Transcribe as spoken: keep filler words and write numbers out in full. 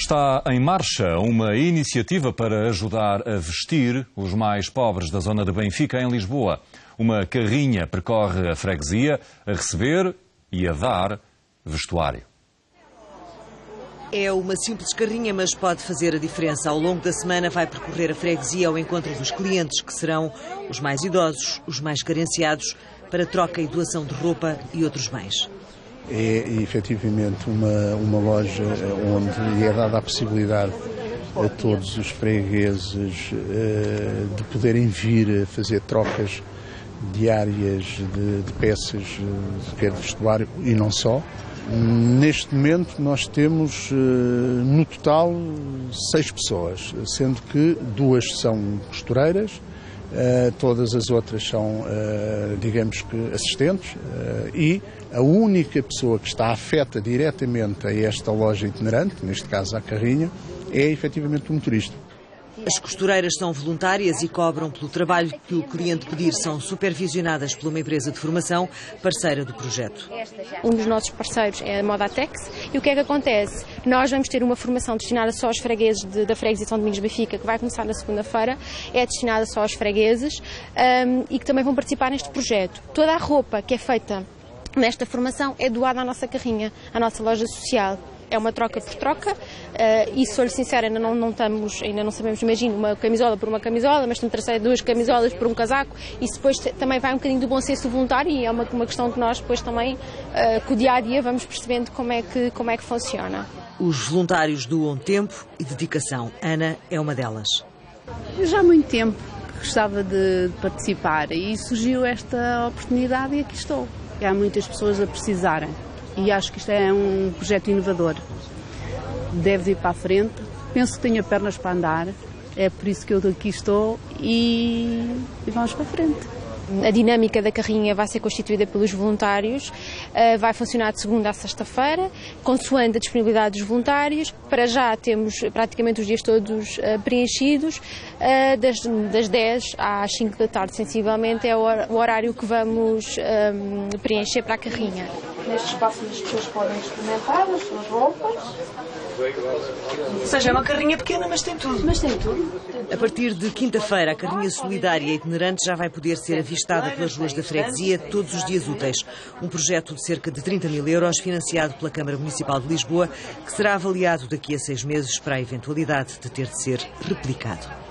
Está em marcha uma iniciativa para ajudar a vestir os mais pobres da zona de Benfica, em Lisboa. Uma carrinha percorre a freguesia a receber e a dar vestuário. É uma simples carrinha, mas pode fazer a diferença. Ao longo da semana vai percorrer a freguesia ao encontro dos clientes, que serão os mais idosos, os mais carenciados, para troca e doação de roupa e outros bens. É efetivamente uma, uma loja onde é dada a possibilidade a todos os fregueses uh, de poderem vir a fazer trocas diárias de, de peças, quer de vestuário e não só. Neste momento nós temos uh, no total seis pessoas, sendo que duas são costureiras, uh, todas as outras são, uh, digamos que, assistentes, uh, e a única pessoa que está afeta diretamente a esta loja itinerante, neste caso a carrinha, é efetivamente o motorista. As costureiras são voluntárias e cobram pelo trabalho que o cliente pedir. São supervisionadas por uma empresa de formação, parceira do projeto. Um dos nossos parceiros é a Modatex. E o que é que acontece? Nós vamos ter uma formação destinada só aos fregueses de, da freguesia de São Domingos de Benfica, que vai começar na segunda-feira. É destinada só aos fregueses um, e que também vão participar neste projeto. Toda a roupa que é feita nesta formação é doada à nossa carrinha, à nossa loja social. É uma troca por troca, uh, e sou-lhe sincera, ainda não, não estamos, ainda não sabemos, imagino, uma camisola por uma camisola, mas estamos a trazer duas camisolas por um casaco. Isso depois também vai um bocadinho do bom senso voluntário e é uma, uma questão que nós depois também, uh, com o dia a dia, vamos percebendo como é que, como é que funciona. Os voluntários doam tempo e dedicação. Ana é uma delas. Eu já há muito tempo gostava de participar e surgiu esta oportunidade e aqui estou. E há muitas pessoas a precisarem. E acho que isto é um projeto inovador. Deve ir para a frente. Penso que tenho pernas para andar. É por isso que eu aqui estou e, e vamos para a frente. A dinâmica da carrinha vai ser constituída pelos voluntários, vai funcionar de segunda a sexta-feira, consoante a disponibilidade dos voluntários. Para já temos praticamente os dias todos preenchidos, das, das dez às cinco da tarde, sensivelmente, é o horário que vamos preencher para a carrinha. Neste espaço as pessoas podem experimentar as suas roupas. Ou seja, é uma carrinha pequena, mas tem tudo. Mas tem tudo. A partir de quinta-feira, a carrinha solidária itinerante já vai poder ser avistada pelas ruas da freguesia todos os dias úteis. Um projeto de cerca de trinta mil euros, financiado pela Câmara Municipal de Lisboa, que será avaliado daqui a seis meses para a eventualidade de ter de ser replicado.